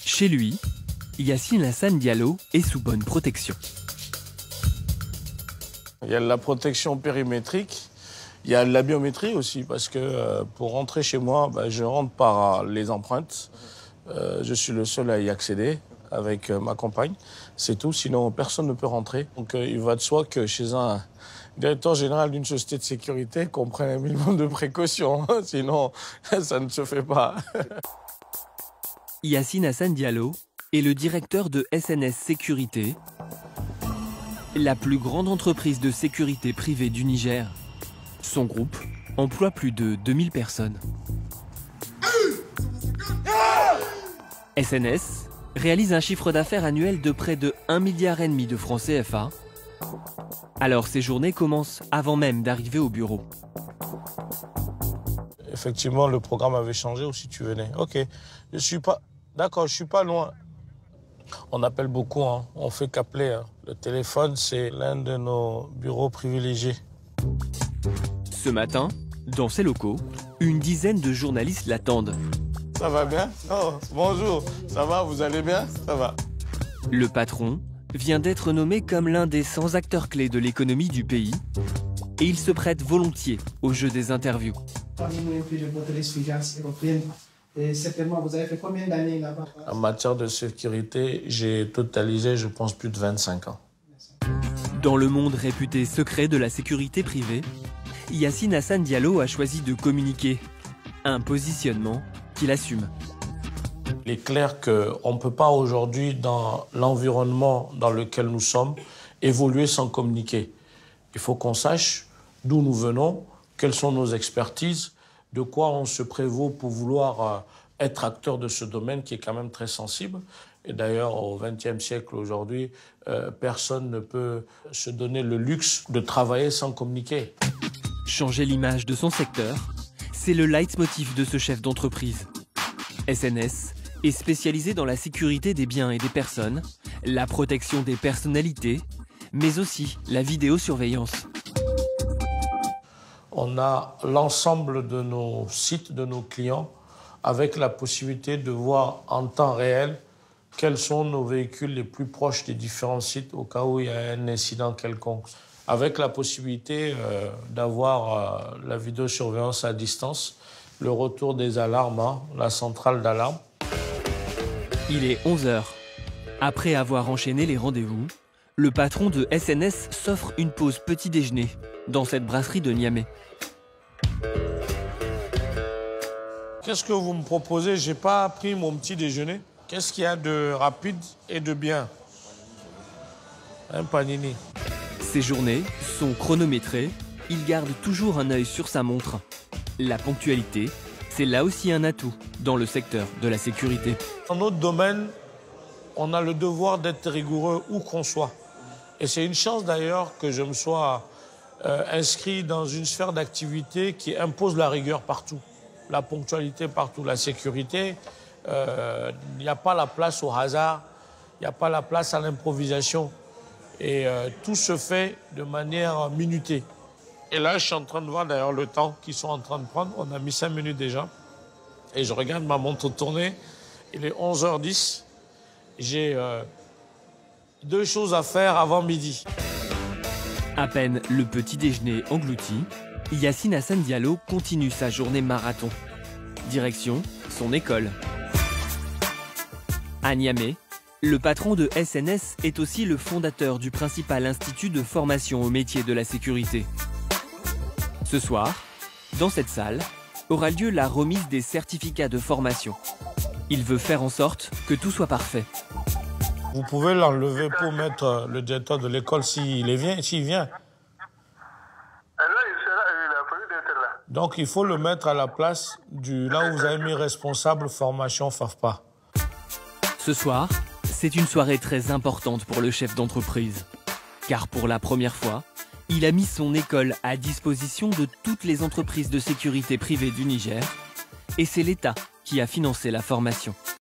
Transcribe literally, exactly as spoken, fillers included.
Chez lui, Yassine Hassan Diallo est sous bonne protection. Il y a la protection périmétrique, il y a la biométrie aussi, parce que euh, pour rentrer chez moi, ben, je rentre par les empreintes. Euh, je suis le seul à y accéder avec euh, ma compagne. C'est tout, sinon personne ne peut rentrer. Donc euh, il va de soi que chez un directeur général d'une société de sécurité, qu'on prenne un minimum de précautions, hein, sinon ça ne se fait pas. Yassine Hassan Diallo est le directeur de S N S Sécurité, la plus grande entreprise de sécurité privée du Niger. Son groupe emploie plus de deux mille personnes. S N S réalise un chiffre d'affaires annuel de près de un milliard et demi de francs C F A. Alors ces journées commencent avant même d'arriver au bureau. Effectivement, le programme avait changé ou si tu venais. Ok, je suis pas... D'accord, je suis pas loin. On appelle beaucoup, hein. On fait qu'appeler. Hein. Le téléphone, c'est l'un de nos bureaux privilégiés. Ce matin, dans ces locaux, une dizaine de journalistes l'attendent. Ça va bien? Oh, bonjour, ça va, vous allez bien? Ça va. Le patron vient d'être nommé comme l'un des cent acteurs clés de l'économie du pays et il se prête volontiers au jeu des interviews. Et certainement, vous avez fait combien d'années là-bas? En matière de sécurité, j'ai totalisé, je pense, plus de vingt-cinq ans. Dans le monde réputé secret de la sécurité privée, Yassine Hassan Diallo a choisi de communiquer. Un positionnement qu'il assume. Il est clair qu'on ne peut pas aujourd'hui, dans l'environnement dans lequel nous sommes, évoluer sans communiquer. Il faut qu'on sache d'où nous venons, quelles sont nos expertises, de quoi on se prévaut pour vouloir être acteur de ce domaine qui est quand même très sensible. Et d'ailleurs, au vingtième siècle, aujourd'hui, euh, personne ne peut se donner le luxe de travailler sans communiquer. Changer l'image de son secteur, c'est le leitmotiv de ce chef d'entreprise. S N S est spécialisé dans la sécurité des biens et des personnes, la protection des personnalités, mais aussi la vidéosurveillance. On a l'ensemble de nos sites, de nos clients, avec la possibilité de voir en temps réel quels sont nos véhicules les plus proches des différents sites au cas où il y a un incident quelconque. Avec la possibilité euh, d'avoir euh, la vidéosurveillance à distance, le retour des alarmes, hein, la centrale d'alarme. Il est onze heures. Après avoir enchaîné les rendez-vous, le patron de S N S s'offre une pause petit déjeuner dans cette brasserie de Niamey. Qu'est-ce que vous me proposez? J'ai pas pris mon petit déjeuner. Qu'est-ce qu'il y a de rapide et de bien? Un panini. Ses journées sont chronométrées. Il garde toujours un œil sur sa montre. La ponctualité, c'est là aussi un atout dans le secteur de la sécurité. Dans notre domaine, on a le devoir d'être rigoureux où qu'on soit. Et c'est une chance d'ailleurs que je me sois euh, inscrit dans une sphère d'activité qui impose la rigueur partout. La ponctualité partout, la sécurité. Il euh, n'y a pas la place au hasard, il n'y a pas la place à l'improvisation. Et euh, tout se fait de manière minutée. Et là, je suis en train de voir d'ailleurs le temps qu'ils sont en train de prendre. On a mis cinq minutes déjà. Et je regarde ma montre tourner. Il est onze heures dix. J'ai euh, deux choses à faire avant midi. À peine le petit déjeuner englouti, Yassine Hassan Diallo continue sa journée marathon. Direction son école. À Niamey, le patron de S N S est aussi le fondateur du principal institut de formation au métier de la sécurité. Ce soir, dans cette salle, aura lieu la remise des certificats de formation. Il veut faire en sorte que tout soit parfait. Vous pouvez l'enlever pour mettre le directeur de l'école s'il vient, s'il vient. Donc il faut le mettre à la place du là où vous avez mis responsable formation F A F P A. Ce soir, c'est une soirée très importante pour le chef d'entreprise. Car pour la première fois, il a mis son école à disposition de toutes les entreprises de sécurité privée du Niger. Et c'est l'État qui a financé la formation.